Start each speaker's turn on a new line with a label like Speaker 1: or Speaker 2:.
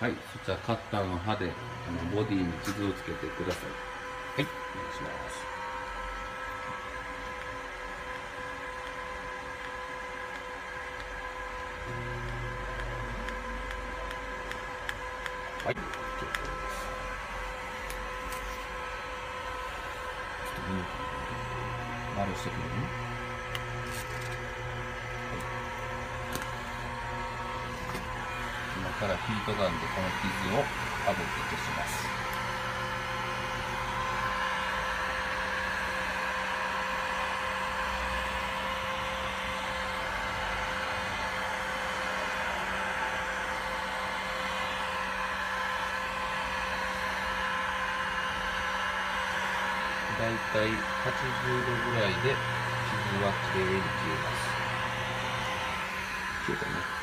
Speaker 1: はい、そしたらカッターの刃でボディに傷をつけてください。はい、お願いします。はい、結構です。ちょっと見にくい。丸してくれる？今からヒートガンでこの傷を炙って消します。だいたい80度ぐらいで傷はきれいに消えます。消えたね。